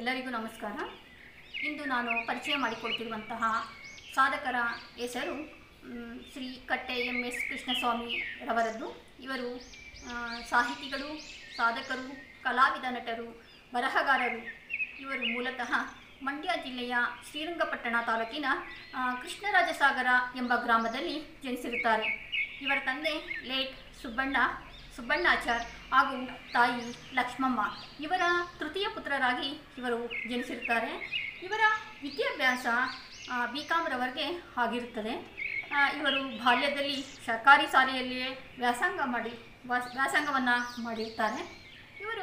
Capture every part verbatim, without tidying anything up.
ಎಲ್ಲರಿಗೂ ನಮಸ್ಕಾರ. ಇಂದು ನಾನು ಪರಿಚಯ ಮಾಡಿಕೊಡ್ತಿರುವಂತಹ ಸಾಧಕರ ಹೆಸರು ಶ್ರೀ ಕಟ್ಟೆ ಎಂ ಎಸ್ ಕೃಷ್ಣಸ್ವಾಮಿ ರವರದ್ದು. ಇವರು ಸಾಹಿತಿಗಳು, ಸಾಧಕರು, ಕಲಾವಿದ, ನಟರು, ಬರಹಗಾರರು. ಇವರು ಮೂಲತಃ ಮಂಡ್ಯ ಜಿಲ್ಲೆಯ ಶ್ರೀರಂಗಪಟ್ಟಣ ತಾಲೂಕಿನ ಕೃಷ್ಣರಾಜಸಾಗರ ಎಂಬ ಗ್ರಾಮದಲ್ಲಿ ಜನಿಸಿರುತ್ತಾರೆ. ಇವರ ತಂದೆ ಲೇಟ್ ಸುಬ್ಬಣ್ಣ ಸುಬ್ಬಣ್ಣಾಚಾರ್ ಹಾಗೂ ತಾಯಿ ಲಕ್ಷ್ಮಮ್ಮ. ಇವರ ತೃತೀಯ ಪುತ್ರರಾಗಿ ಇವರು ಜನಿಸಿರುತ್ತಾರೆ. ಇವರ ವಿದ್ಯಾಭ್ಯಾಸ ಬಿ ಕಾಮ್ರವರೆಗೆ ಆಗಿರುತ್ತದೆ. ಇವರು ಬಾಲ್ಯದಲ್ಲಿ ಸರ್ಕಾರಿ ಶಾಲೆಯಲ್ಲಿಯೇ ವ್ಯಾಸಂಗ ಮಾಡಿ ವ್ಯಾಸಂಗವನ್ನು ಮಾಡಿರ್ತಾರೆ. ಇವರು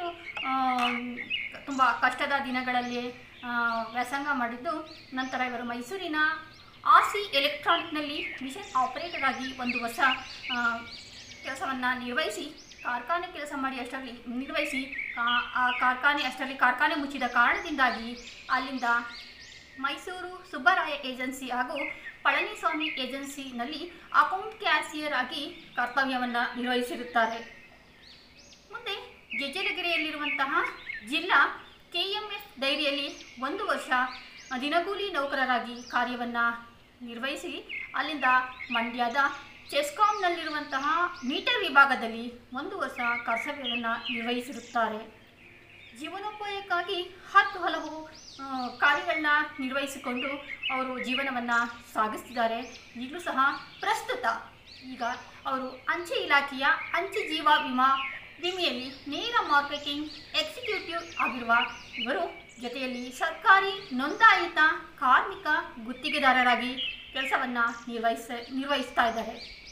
ತುಂಬ ಕಷ್ಟದ ದಿನಗಳಲ್ಲಿ ವ್ಯಾಸಂಗ ಮಾಡಿದ್ದು, ನಂತರ ಇವರು ಮೈಸೂರಿನ ಆರ್ ಸಿ ಎಲೆಕ್ಟ್ರಾನಿಕ್ನಲ್ಲಿ ಮಿಷನ್ ಆಪರೇಟರ್ ಆಗಿ ಒಂದು ಹೊಸ ಕೆಲಸವನ್ನು ನಿರ್ವಹಿಸಿ ಕಾರ್ಖಾನೆ ಕೆಲಸ ಮಾಡಿ ಅಷ್ಟರಲ್ಲಿ ನಿರ್ವಹಿಸಿ ಆ ಕಾರ್ಖಾನೆ ಅಷ್ಟರಲ್ಲಿ ಕಾರ್ಖಾನೆ ಮುಚ್ಚಿದ ಕಾರಣದಿಂದಾಗಿ ಅಲ್ಲಿಂದ ಮೈಸೂರು ಸುಬ್ಬರಾಯ ಏಜೆನ್ಸಿ ಹಾಗೂ ಪಳನಿಸ್ವಾಮಿ ಏಜೆನ್ಸಿನಲ್ಲಿ ಅಕೌಂಟ್ ಕ್ಯಾಶಿಯರ್ ಆಗಿ ಕರ್ತವ್ಯವನ್ನು ನಿರ್ವಹಿಸಿರುತ್ತಾರೆ. ಮುಂದೆ ಗೆಜ್ಜಲಗೆರೆಯಲ್ಲಿರುವಂತಹ ಜಿಲ್ಲಾ ಕೆ ಎಂ ಎಫ್ ಡೈರಿಯಲ್ಲಿ ಒಂದು ವರ್ಷ ದಿನಗೂಲಿ ನೌಕರರಾಗಿ ಕಾರ್ಯವನ್ನು ನಿರ್ವಹಿಸಿ ಅಲ್ಲಿಂದ ಮಂಡ್ಯದ ಚೆಸ್ಕಾಂನಲ್ಲಿರುವಂತಹ ಮೀಟರ್ ವಿಭಾಗದಲ್ಲಿ ಒಂದು ವರ್ಷ ಕರ್ತವ್ಯವನ್ನು ನಿರ್ವಹಿಸಿರುತ್ತಾರೆ. ಜೀವನೋಪಾಯಕ್ಕಾಗಿ ಹತ್ತು ಹಲವು ಕಾರ್ಯಗಳನ್ನ ನಿರ್ವಹಿಸಿಕೊಂಡು ಅವರು ಜೀವನವನ್ನು ಸಾಗಿಸ್ತಿದ್ದಾರೆ. ಈಗಲೂ ಸಹ ಪ್ರಸ್ತುತ ಈಗ ಅವರು ಅಂಚೆ ಇಲಾಖೆಯ ಅಂಚೆ ಜೀವ ವಿಮಾ ವಿಮೆಯಲ್ಲಿ ನೇರ ಮಾರ್ಕೆಟಿಂಗ್ ಎಕ್ಸಿಕ್ಯೂಟಿವ್ ಆಗಿರುವ ಇವರು ಜೊತೆಯಲ್ಲಿ ಸರ್ಕಾರಿ ನೋಂದಾಯಿತ ಕಾರ್ಮಿಕ ಗುತ್ತಿಗೆದಾರರಾಗಿ ಕೆಲಸವನ್ನು ನಿರ್ವಹಿಸ ನಿರ್ವಹಿಸ್ತಾ ಇದ್ದಾರೆ.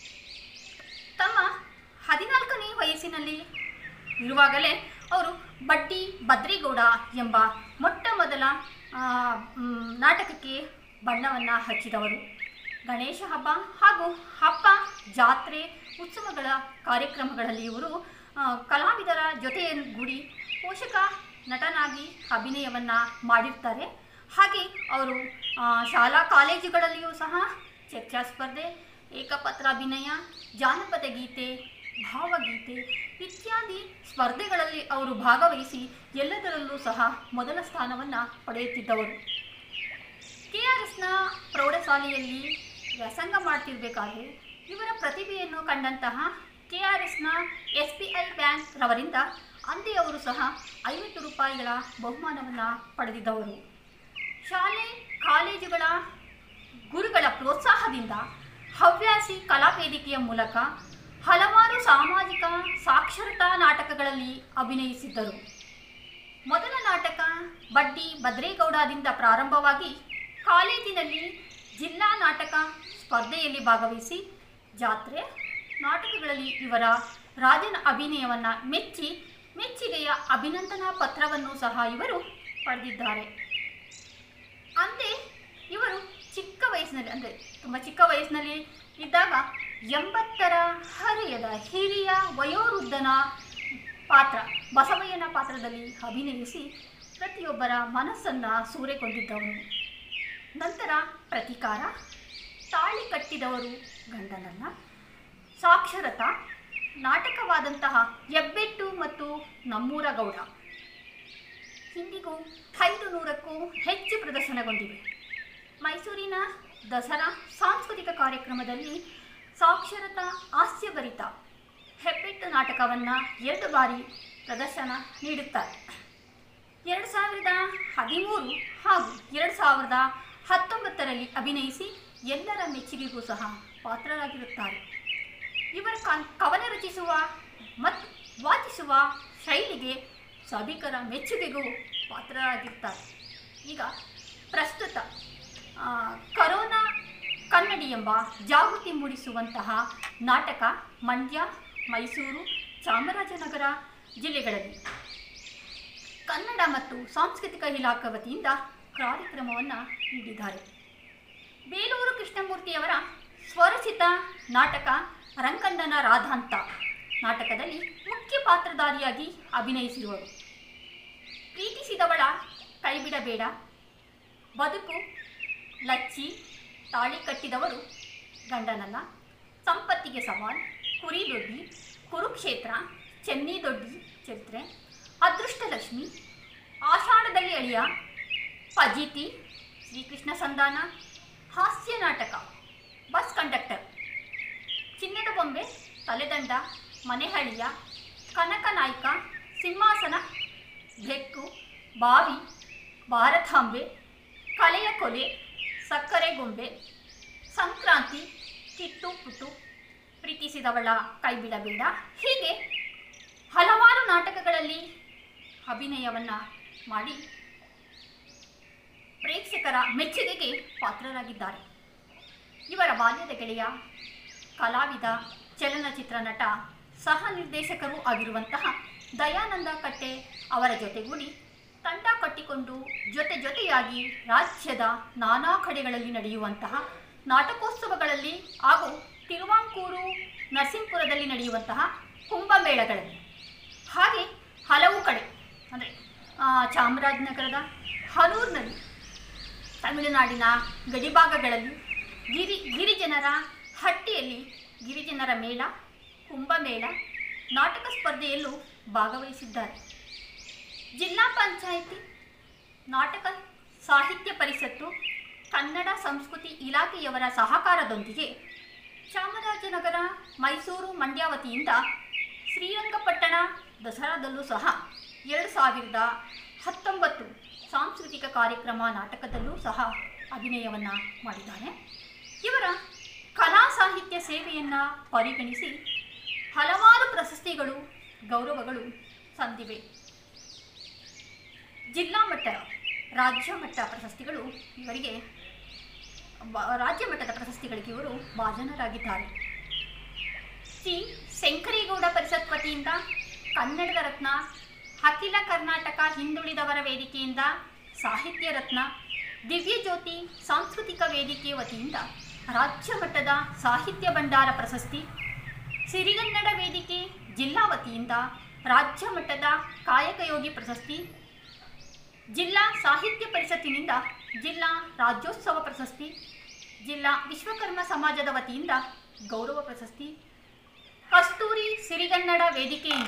ತಮ್ಮ ಹದಿನಾಲ್ಕನೇ ವಯಸ್ಸಿನಲ್ಲಿ ಇರುವಾಗಲೇ ಅವರು ಬಡ್ಡಿ ಬದ್ರಿಗೌಡ ಎಂಬ ಮೊಟ್ಟ ಮೊದಲ ನಾಟಕಕ್ಕೆ ಬಣ್ಣವನ್ನು ಹಚ್ಚಿದವರು. ಗಣೇಶ ಹಬ್ಬ ಹಾಗೂ ಹಬ್ಬ, ಜಾತ್ರೆ, ಉತ್ಸವಗಳ ಕಾರ್ಯಕ್ರಮಗಳಲ್ಲಿ ಇವರು ಕಲಾವಿದರ ಜೊತೆಗೂಡಿ ಪೋಷಕ ನಟನಾಗಿ ಅಭಿನಯವನ್ನು ಮಾಡಿರ್ತಾರೆ. ಹಾಗೆ ಅವರು ಶಾಲಾ ಕಾಲೇಜುಗಳಲ್ಲಿಯೂ ಸಹ ಚರ್ಚಾ ಸ್ಪರ್ಧೆ, ಏಕಪತ್ರಾಭಿನಯ, ಜಾನಪದ ಗೀತೆ, ಭಾವಗೀತೆ ಇತ್ಯಾದಿ ಸ್ಪರ್ಧೆಗಳಲ್ಲಿ ಅವರು ಭಾಗವಹಿಸಿ ಎಲ್ಲದರಲ್ಲೂ ಸಹ ಮೊದಲ ಸ್ಥಾನವನ್ನು ಪಡೆಯುತ್ತಿದ್ದವರು. ಕೆ ಆರ್ ಎಸ್ನ ಪ್ರೌಢಶಾಲೆಯಲ್ಲಿ ವ್ಯಾಸಂಗ ಮಾಡ್ತಿರ್ಬೇಕಾದ್ರೆ ಇವರ ಪ್ರತಿಭೆಯನ್ನು ಕಂಡಂತಹ ಕೆ ಆರ್ ಎಸ್ನ ಎಸ್ ಬಿ ಐ ಬ್ಯಾಂಕ್ ರವರಿಂದ ಅಂದೇ ಅವರು ಸಹ ಐವತ್ತು ರೂಪಾಯಿಗಳ ಬಹುಮಾನವನ್ನು ಪಡೆದಿದ್ದವರು. ಶಾಲೆ ಕಾಲೇಜುಗಳ ಗುರುಗಳ ಪ್ರೋತ್ಸಾಹದಿಂದ ಹವ್ಯಾಸಿ ಕಲಾವೇದಿಕೆಯ ಮೂಲಕ ಹಲವಾರು ಸಾಮಾಜಿಕ ಸಾಕ್ಷರತಾ ನಾಟಕಗಳಲ್ಲಿ ಅಭಿನಯಿಸಿದ್ದರು. ಮೊದಲ ನಾಟಕ ಬಡ್ಡಿ ಬದ್ರೇಗೌಡದಿಂದ ಪ್ರಾರಂಭವಾಗಿ ಕಾಲೇಜಿನಲ್ಲಿ ಜಿಲ್ಲಾ ನಾಟಕ ಸ್ಪರ್ಧೆಯಲ್ಲಿ ಭಾಗವಹಿಸಿ ಜಾತ್ರೆ ನಾಟಕಗಳಲ್ಲಿ ಇವರ ರಾಜನ ಅಭಿನಯವನ್ನು ಮೆಚ್ಚಿ ಮೆಚ್ಚುಗೆಯ ಅಭಿನಂದನಾ ಪತ್ರವನ್ನು ಸಹ ಇವರು ಪಡೆದಿದ್ದಾರೆ. ಅಂದೇ ಇವರು ಚಿಕ್ಕ ವಯಸ್ಸಿನಲ್ಲಿ ಅಂದರೆ ತುಂಬ ಚಿಕ್ಕ ವಯಸ್ಸಿನಲ್ಲಿ ಇದ್ದಾಗ ಎಂಬತ್ತರ ಹರೆಯದ ಹಿರಿಯ ವಯೋವೃದ್ಧನ ಪಾತ್ರ ಬಸವಯ್ಯನ ಪಾತ್ರದಲ್ಲಿ ಅಭಿನಯಿಸಿ ಪ್ರತಿಯೊಬ್ಬರ ಮನಸ್ಸನ್ನು ಸೂರೆಗೊಂಡಿದ್ದವನು. ನಂತರ ಪ್ರತಿಕಾರ, ತಾಳಿ ಕಟ್ಟಿದವರು ಗಂಡನಲ್ಲ, ಸಾಕ್ಷರತಾ ನಾಟಕವಾದಂತಹ ಹೆಬ್ಬೆಟ್ಟು ಮತ್ತು ನಮ್ಮೂರ ಗೌಡ ಇಂದಿಗೂ ಐದು ನೂರಕ್ಕೂ ಹೆಚ್ಚು ಪ್ರದರ್ಶನಗೊಂಡಿವೆ. ಮೈಸೂರಿನ ದಸರಾ ಸಾಂಸ್ಕೃತಿಕ ಕಾರ್ಯಕ್ರಮದಲ್ಲಿ ಸಾಕ್ಷರತಾ ಹಾಸ್ಯಭರಿತ ಹೆಬ್ಬೆಟ್ಟು ನಾಟಕವನ್ನು ಎರಡು ಬಾರಿ ಪ್ರದರ್ಶನ ನೀಡುತ್ತಾರೆ. ಎರಡು ಸಾವಿರದ ಹದಿಮೂರು ಹಾಗೂ ಎರಡು ಸಾವಿರದ ಹತ್ತೊಂಬತ್ತರಲ್ಲಿ ಅಭಿನಯಿಸಿ ಎಲ್ಲರ ಮೆಚ್ಚುಗೆಗೂ ಸಹ ಪಾತ್ರರಾಗಿರುತ್ತಾರೆ. ಇವರ ಕವನ ರಚಿಸುವ ಮತ್ತು ವಾಚಿಸುವ ಶೈಲಿಗೆ ಸಭಿಕರ ಮೆಚ್ಚುಗೆಗೂ ಪಾತ್ರರಾಗಿರ್ತಾರೆ. ಈಗ ಪ್ರಸ್ತುತ ಕರೋನಾ ಕನ್ನಡಿ ಎಂಬ ಜಾಗೃತಿ ಮೂಡಿಸುವಂತಹ ನಾಟಕ ಮಂಡ್ಯ, ಮೈಸೂರು, ಚಾಮರಾಜನಗರ ಜಿಲ್ಲೆಗಳಲ್ಲಿ ಕನ್ನಡ ಮತ್ತು ಸಾಂಸ್ಕೃತಿಕ ಇಲಾಖೆ ವತಿಯಿಂದ ಕಾರ್ಯಕ್ರಮವನ್ನು ನೀಡಿದ್ದಾರೆ. ಬೇಲೂರು ಕೃಷ್ಣಮೂರ್ತಿಯವರ ಸ್ವರಚಿತ ನಾಟಕ ರಂಗಣ್ಣನ ರಾಧಾಂತ ನಾಟಕದಲ್ಲಿ ಮುಖ್ಯ ಪಾತ್ರಧಾರಿಯಾಗಿ ಅಭಿನಯಿಸಿರುವರು. ಪ್ರೀತಿಸಿದವಳ ಕೈಬಿಡಬೇಡ, ಬದುಕು, ಲಚ್ಚಿ, ತಾಳಿ ಕಟ್ಟಿದವರು ಗಂಡನಲ್ಲ, ಸಂಪತ್ತಿಗೆ ಸವಾಲ್, ಕುರಿ ದೊಡ್ಡಿ, ಕುರುಕ್ಷೇತ್ರ, ಚೆನ್ನಿ ದೊಡ್ಡಿ ಚರಿತ್ರೆ, ಅದೃಷ್ಟಲಕ್ಷ್ಮಿ, ಆಷಾಢದಲ್ಲಿ ಅಳಿಯ, ಫಜೀತಿ, ಶ್ರೀಕೃಷ್ಣ ಸಂಧಾನ, ಹಾಸ್ಯ ನಾಟಕ, ಬಸ್ ಕಂಡಕ್ಟರ್, ಚಿನ್ನದ ಬೊಂಬೆ, ತಲೆದಂಡ, ಮನೆಹಳಿಯ, ಕನಕ ನಾಯಕ, ಸಿಂಹಾಸನ, ಬೆಕ್ಕು, ಬಾವಿ, ಭಾರತಾಂಬೆ, ಕಲೆಯ ಕೊಲೆ, ಸಕ್ಕರೆ ಗೊಂಬೆ, ಸಂಕ್ರಾಂತಿ, ಕಿಟ್ಟು ಪುಟ್ಟು, ಪ್ರೀತಿಸಿದವಳ ಕೈ ಬಿಡಬೇಡ, ಹೀಗೆ ಹಲವಾರು ನಾಟಕಗಳಲ್ಲಿ ಅಭಿನಯವನ್ನು ಮಾಡಿ ಪ್ರೇಕ್ಷಕರ ಮೆಚ್ಚುಗೆಗೆ ಪಾತ್ರರಾಗಿದ್ದಾರೆ. ಇವರ ಬಾಲ್ಯದ ಗೆಳೆಯ, ಕಲಾವಿದ, ಚಲನಚಿತ್ರ ನಟ, ಸಹ ನಿರ್ದೇಶಕರೂ ಆಗಿರುವಂತಹ ದಯಾನಂದ ಕಟ್ಟೆ ಅವರ ಜೊತೆಗೂಡಿ ತಂಡ ಕಟ್ಟಿಕೊಂಡು ಜೊತೆ ಜೊತೆಯಾಗಿ ರಾಜ್ಯದ ನಾನಾ ಕಡೆಗಳಲ್ಲಿ ನಡೆಯುವಂತಹ ನಾಟಕೋತ್ಸವಗಳಲ್ಲಿ ಹಾಗೂ ತಿರುವಾಂಕೂರು, ನರಸೀಪುರದಲ್ಲಿ ನಡೆಯುವಂತಹ ಕುಂಭಮೇಳಗಳಲ್ಲಿ, ಹಾಗೆ ಹಲವು ಕಡೆ ಅಂದರೆ ಚಾಮರಾಜನಗರದ ಹನೂರಿನಲ್ಲಿ, ತಮಿಳುನಾಡಿನ ಗಡಿಭಾಗಗಳಲ್ಲಿ, ಗಿರಿ ಗಿರಿಜನರ ಹಟ್ಟಿಯಲ್ಲಿ ಗಿರಿಜನರ ಮೇಳ, ಕುಂಭಮೇಳ, ನಾಟಕ ಸ್ಪರ್ಧೆಯಲ್ಲೂ ಭಾಗವಹಿಸಿದ್ದಾರೆ. ಜಿಲ್ಲಾ ಪಂಚಾಯಿತಿ, ನಾಟಕ ಸಾಹಿತ್ಯ ಪರಿಷತ್ತು, ಕನ್ನಡ ಸಂಸ್ಕೃತಿ ಇಲಾಖೆಯವರ ಸಹಕಾರದೊಂದಿಗೆ ಚಾಮರಾಜನಗರ, ಮೈಸೂರು, ಮಂಡ್ಯ ವತಿಯಿಂದ ಶ್ರೀರಂಗಪಟ್ಟಣ ದಸರಾದಲ್ಲೂ ಸಹ ಎರಡು ಸಾವಿರದ ಹತ್ತೊಂಬತ್ತು ಸಾಂಸ್ಕೃತಿಕ ಕಾರ್ಯಕ್ರಮ ನಾಟಕದಲ್ಲೂ ಸಹ ಅಭಿನಯವನ್ನು ಮಾಡಿದ್ದಾರೆ. ಇವರ ಕಲಾ ಸಾಹಿತ್ಯ ಸೇವೆಯನ್ನು ಪರಿಗಣಿಸಿ ಹಲವಾರು ಪ್ರಶಸ್ತಿಗಳು, ಗೌರವಗಳು ಸಂದಿವೆ. ಜಿಲ್ಲಾ ಮಟ್ಟ, ರಾಜ್ಯ ಮಟ್ಟ ಪ್ರಶಸ್ತಿಗಳು ಇವರಿಗೆ ರಾಜ್ಯ ಮಟ್ಟದ ಪ್ರಶಸ್ತಿಗಳಿಗೆ ಇವರು ಭಾಜನರಾಗಿದ್ದಾರೆ. ಶ್ರೀ ಶಂಕರೇಗೌಡ ಪರಿಷತ್ ವತಿಯಿಂದ ಕನ್ನಡದ ರತ್ನ, ಅಖಿಲ ಕರ್ನಾಟಕ ಹಿಂದುಳಿದವರ ವೇದಿಕೆಯಿಂದ ಸಾಹಿತ್ಯ ರತ್ನ, ದಿವ್ಯಜ್ಯೋತಿ ಸಾಂಸ್ಕೃತಿಕ ವೇದಿಕೆ ವತಿಯಿಂದ ರಾಜ್ಯ ಮಟ್ಟದ ಸಾಹಿತ್ಯ ಭಂಡಾರ ಪ್ರಶಸ್ತಿ, ಸಿರಿಗನ್ನಡ ವೇದಿಕೆ ಜಿಲ್ಲಾ ವತಿಯಿಂದ ರಾಜ್ಯ ಮಟ್ಟದ ಕಾಯಕಯೋಗಿ ಪ್ರಶಸ್ತಿ, ಜಿಲ್ಲಾ ಸಾಹಿತ್ಯ ಪರಿಷತ್ತಿನಿಂದ ಜಿಲ್ಲಾ ರಾಜ್ಯೋತ್ಸವ ಪ್ರಶಸ್ತಿ, ಜಿಲ್ಲಾ ವಿಶ್ವಕರ್ಮ ಸಮಾಜದ ವತಿಯಿಂದ ಗೌರವ ಪ್ರಶಸ್ತಿ, ಕಸ್ತೂರಿ ಸಿರಿಗನ್ನಡ ವೇದಿಕೆಯಿಂದ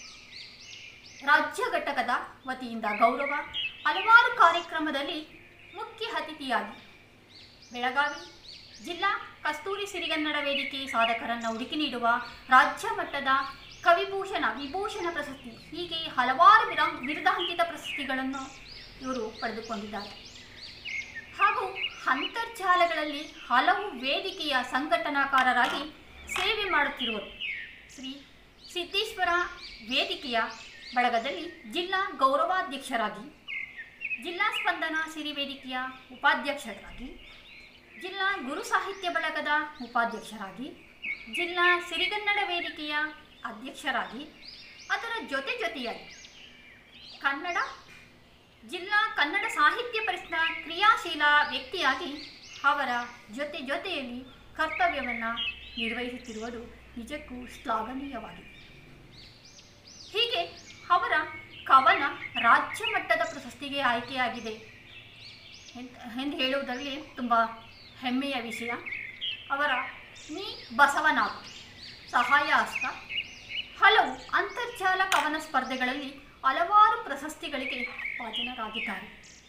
ರಾಜ್ಯ ಘಟಕದ ವತಿಯಿಂದ ಗೌರವ, ಹಲವಾರು ಕಾರ್ಯಕ್ರಮದಲ್ಲಿ ಮುಖ್ಯ ಅತಿಥಿಯಾಗಿ ಬೆಳಗಾವಿ ಜಿಲ್ಲಾ ಕಸ್ತೂರಿ ಸಿರಿಗನ್ನಡ ವೇದಿಕೆ ಸಾಧಕರನ್ನು ಹುಡುಕಿ ನೀಡುವ ರಾಜ್ಯ ಮಟ್ಟದ ಕವಿಭೂಷಣ, ವಿಭೂಷಣ ಪ್ರಶಸ್ತಿ, ಹೀಗೆ ಹಲವಾರು ವಿರಾ ಬಿರುದಾಂಕಿತ ಪ್ರಶಸ್ತಿಗಳನ್ನು ಇವರು ಪಡೆದುಕೊಂಡಿದ್ದಾರೆ. ಹಾಗೂ ಅಂತರ್ಜಾಲಗಳಲ್ಲಿ ಹಲವು ವೇದಿಕೆಯ ಸಂಘಟನಾಕಾರರಾಗಿ ಸೇವೆ ಮಾಡುತ್ತಿರುವರು. ಶ್ರೀ ಸಿದ್ದೇಶ್ವರ ವೇದಿಕೆಯ ಬಳಗದಲ್ಲಿ ಜಿಲ್ಲಾ ಗೌರವಾಧ್ಯಕ್ಷರಾಗಿ, ಜಿಲ್ಲಾ ಸ್ಪಂದನ ಸಿರಿ ವೇದಿಕೆಯ ಉಪಾಧ್ಯಕ್ಷರಾಗಿ, ಜಿಲ್ಲಾ ಗುರು ಸಾಹಿತ್ಯ ಬಳಗದ ಉಪಾಧ್ಯಕ್ಷರಾಗಿ, ಜಿಲ್ಲಾ ಸಿರಿಗನ್ನಡ ವೇದಿಕೆಯ ಅಧ್ಯಕ್ಷರಾಗಿ, ಅದರ ಜೊತೆ ಜೊತೆಯಾಗಿ ಕನ್ನಡ ಜಿಲ್ಲಾ ಕನ್ನಡ ಸಾಹಿತ್ಯ ಪರಿಷತ್ನ ಕ್ರಿಯಾಶೀಲ ವ್ಯಕ್ತಿಯಾಗಿ ಅವರ ಜೊತೆ ಜೊತೆಯಲ್ಲಿ ಕರ್ತವ್ಯವನ್ನು ನಿರ್ವಹಿಸುತ್ತಿರುವುದು ನಿಜಕ್ಕೂ ಶ್ಲಾಘನೀಯವಾಗಿದೆ. ಹೀಗೆ ಅವರ ಕವನ ರಾಜ್ಯ ಮಟ್ಟದ ಪ್ರಶಸ್ತಿಗೆ ಆಯ್ಕೆಯಾಗಿದೆ ಎಂದು ಹೇಳುವುದರಲ್ಲಿ ತುಂಬ ಹೆಮ್ಮೆಯ ವಿಷಯ. ಅವರ ನೀ ಬಸವನಾಗು, ಸಹಾಯ ಹಸ್ತ, ಹಲವು ಅಂತರ್ಜಾಲ ಕವನ ಸ್ಪರ್ಧೆಗಳಲ್ಲಿ ಹಲವಾರು ಪ್ರಶಸ್ತಿಗಳಿಗೆ ಭಾಜನರಾಗಿದ್ದಾರೆ.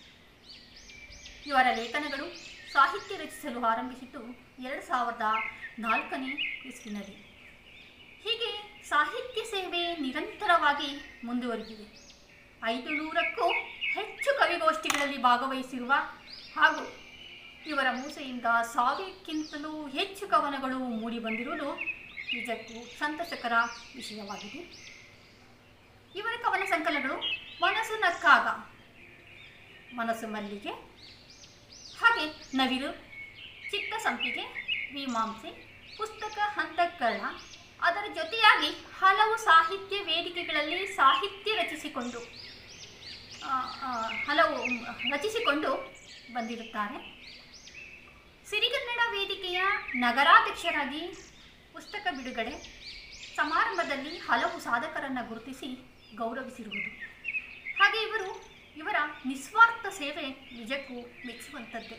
ಇವರ ಲೇಖನಗಳು ಸಾಹಿತ್ಯ ರಚಿಸಲು ಆರಂಭಿಸಿದ್ದು ಎರಡು ಸಾವಿರದ ನಾಲ್ಕನೇ ಇಸ್ವಿನಲ್ಲಿ. ಹೀಗೆ ಸಾಹಿತ್ಯ ಸೇವೆ ನಿರಂತರವಾಗಿ ಮುಂದುವರಿದಿದೆ. ಐದು ನೂರಕ್ಕೂ ಹೆಚ್ಚು ಕವಿಗೋಷ್ಠಿಗಳಲ್ಲಿ ಭಾಗವಹಿಸಿರುವ ಹಾಗೂ ಇವರ ಮೂಸೆಯಿಂದ ಸಾವಿರಕ್ಕಿಂತಲೂ ಹೆಚ್ಚು ಕವನಗಳು ಮೂಡಿಬಂದಿರುವುದು ನಿಜಕ್ಕೂ ಸಂತಸಕರ ವಿಷಯವಾಗಿದೆ. ಇವರ ಕವನ ಸಂಕಲನಗಳು ಮನಸ್ಸು ನಕ್ಕಾಗ, ಮನಸ್ಸು ಮಲ್ಲಿಗೆ, ಹಾಗೆ ನವಿಲು, ಚಿತ್ತ ಸಂಪಿಗೆ, ಮೀಮಾಂಸೆ, ಪುಸ್ತಕ ಅಂತಃಕರಣ, ಅದರ ಜೊತೆಯಾಗಿ ಹಲವು ಸಾಹಿತ್ಯ ವೇದಿಕೆಗಳಲ್ಲಿ ಸಾಹಿತ್ಯ ರಚಿಸಿಕೊಂಡು ಹಲವು ರಚಿಸಿಕೊಂಡು ಬಂದಿರುತ್ತಾರೆ. ಸಿರಿಗನ್ನಡ ವೇದಿಕೆಯ ನಗರಾಧ್ಯಕ್ಷರಾಗಿ ಪುಸ್ತಕ ಬಿಡುಗಡೆ ಸಮಾರಂಭದಲ್ಲಿ ಹಲವು ಸಾಧಕರನ್ನು ಗುರುತಿಸಿ ಗೌರವಿಸಿರುವುದು. ಹಾಗೆ ಇವರು ಇವರ ನಿಸ್ವಾರ್ಥ ಸೇವೆ ನಿಜಕ್ಕೂ ಮೆಚ್ಚುವಂಥದ್ದೇ.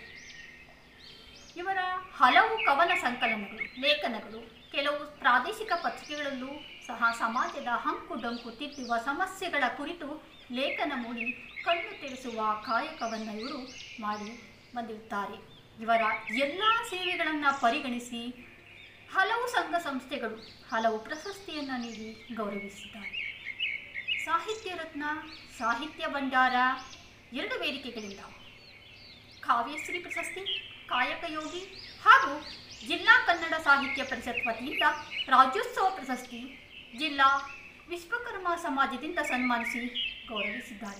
ಇವರ ಹಲವು ಕವನ ಸಂಕಲನಗಳು, ಲೇಖನಗಳು ಕೆಲವು ಪ್ರಾದೇಶಿಕ ಪತ್ರಿಕೆಗಳಲ್ಲೂ ಸಹ ಸಮಾಜದ ಹಂಕು ಡೊಂಕು ತಿದ್ದುವ ಸಮಸ್ಯೆಗಳ ಕುರಿತು ಲೇಖನ ಮೂಡಿ ಕಣ್ಣು ತೆರೆಸುವ ಕಾಯಕವನ್ನು ಇವರು ಮಾಡಿ ಬಂದಿರುತ್ತಾರೆ. ಇವರ ಎಲ್ಲ ಸೇವೆಗಳನ್ನು ಪರಿಗಣಿಸಿ ಹಲವು ಸಂಘ ಸಂಸ್ಥೆಗಳು ಹಲವು ಪ್ರಶಸ್ತಿಯನ್ನು ನೀಡಿ ಗೌರವಿಸಿದ್ದಾರೆ. ಸಾಹಿತ್ಯ ರತ್ನ, ಸಾಹಿತ್ಯ ಭಂಡಾರ ಎರಡು ವೇದಿಕೆಗಳಿಂದ ಕಾವ್ಯಶ್ರೀ ಪ್ರಶಸ್ತಿ, ಕಾಯಕಯೋಗಿ ಹಾಗೂ ಜಿಲ್ಲಾ ಕನ್ನಡ ಸಾಹಿತ್ಯ ಪರಿಷತ್ ವತಿಯಿಂದ ರಾಜ್ಯೋತ್ಸವ ಪ್ರಶಸ್ತಿ, ಜಿಲ್ಲಾ ವಿಶ್ವಕರ್ಮ ಸಮಾಜದಿಂದ ಸನ್ಮಾನಿಸಿ ಗೌರವಿಸಿದ್ದಾರೆ.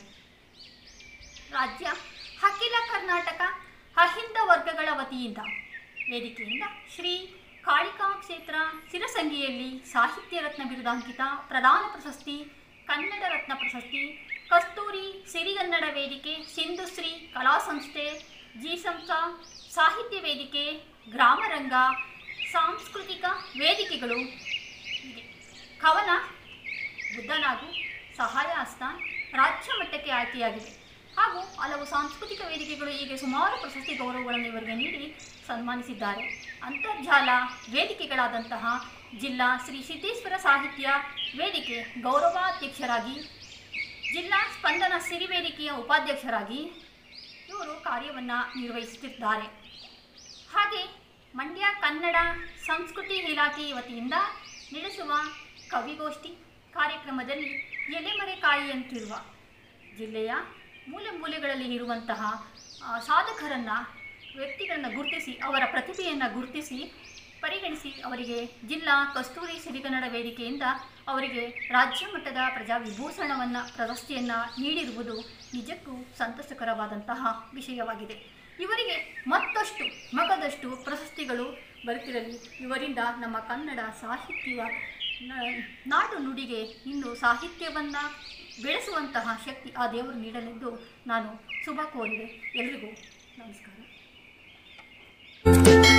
ರಾಜ್ಯ ಅಖಿಲ ಕರ್ನಾಟಕ ಅಹಿಂದ ವರ್ಗಗಳ ವತಿಯಿಂದ ವೇದಿಕೆಯಿಂದ ಶ್ರೀ ಕಾಳಿಕಾ ಕ್ಷೇತ್ರ ಸಿರಸಂಗಿಯಲ್ಲಿ ಸಾಹಿತ್ಯ ರತ್ನ ಬಿರುದಾಂಕಿತ ಪ್ರಧಾನ ಪ್ರಶಸ್ತಿ, ಕನ್ನಡ ರತ್ನ ಪ್ರಶಸ್ತಿ, ಕಸ್ತೂರಿ ಸಿರಿಗನ್ನಡ ವೇದಿಕೆ, ಸಿಂಧುಶ್ರೀ ಕಲಾ ಸಂಸ್ಥೆ, ಜಿ ಸಂಸ್ಥಾ ಸಾಹಿತ್ಯ ವೇದಿಕೆ, ಗ್ರಾಮರಂಗ ಸಾಂಸ್ಕೃತಿಕ ವೇದಿಕೆಗಳು ಇದೆ. ಕವನ ಬುದ್ಧನಾಗು ಸಹಾಯ ಹಸ್ತ ರಾಜ್ಯ ಮಟ್ಟಕ್ಕೆ ಆಯ್ಕೆಯಾಗಿದೆ ಹಾಗೂ ಹಲವು ಸಾಂಸ್ಕೃತಿಕ ವೇದಿಕೆಗಳು ಹೀಗೆ ಸುಮಾರು ಪ್ರಶಸ್ತಿ ಗೌರವಗಳನ್ನು ಇವರಿಗೆ ನೀಡಿ ಸನ್ಮಾನಿಸಿದ್ದಾರೆ. ಅಂತರ್ಜಾಲ ವೇದಿಕೆಗಳಾದಂತಹ ಜಿಲ್ಲಾ ಶ್ರೀ ಸಿದ್ದೇಶ್ವರ ಸಾಹಿತ್ಯ ವೇದಿಕೆ ಗೌರವಾಧ್ಯಕ್ಷರಾಗಿ, ಜಿಲ್ಲಾ ಸ್ಪಂದನ ಸಿರಿ ವೇದಿಕೆಯ ಉಪಾಧ್ಯಕ್ಷರಾಗಿ ಇವರು ಕಾರ್ಯವನ್ನು ನಿರ್ವಹಿಸುತ್ತಿದ್ದಾರೆ. ಹಾಗೆ ಮಂಡ್ಯ ಕನ್ನಡ ಸಂಸ್ಕೃತಿ ಇಲಾಖೆ ವತಿಯಿಂದ ನಡೆಸುವ ಕವಿಗೋಷ್ಠಿ ಕಾರ್ಯಕ್ರಮದಲ್ಲಿ ಎಲೆಮರೆಕಾಯಿಯಂತಿರುವ ಜಿಲ್ಲೆಯ ಮೂಲೆ ಮೂಲೆಗಳಲ್ಲಿ ಇರುವಂತಹ ಸಾಧಕರನ್ನು, ವ್ಯಕ್ತಿಗಳನ್ನು ಗುರುತಿಸಿ ಅವರ ಪ್ರತಿಭೆಯನ್ನು ಗುರುತಿಸಿ ಪರಿಗಣಿಸಿ ಅವರಿಗೆ ಜಿಲ್ಲಾ ಕಸ್ತೂರಿ ಸಿರಿಗನ್ನಡ ವೇದಿಕೆಯಿಂದ ಅವರಿಗೆ ರಾಜ್ಯ ಮಟ್ಟದ ಪ್ರಜಾವಿಭೂಷಣವನ್ನು ಪ್ರಶಸ್ತಿಯನ್ನು ನೀಡಿರುವುದು ನಿಜಕ್ಕೂ ಸಂತಸಕರವಾದಂತಹ ವಿಷಯವಾಗಿದೆ. ಇವರಿಗೆ ಮತ್ತಷ್ಟು ಮಗದಷ್ಟು ಪ್ರಶಸ್ತಿಗಳು ಬರುತ್ತಿರಲಿ. ಇವರಿಂದ ನಮ್ಮ ಕನ್ನಡ ಸಾಹಿತ್ಯ ನಾಡು ನುಡಿಗೆ ಇನ್ನು ಸಾಹಿತ್ಯವನ್ನು ಬೆಳೆಸುವಂತಹ ಶಕ್ತಿ ಆ ದೇವರು ನೀಡಲೆಂದು ನಾನು ಶುಭ ಕೋರಿದೆ. ಎಲ್ರಿಗೂ ನಮಸ್ಕಾರ.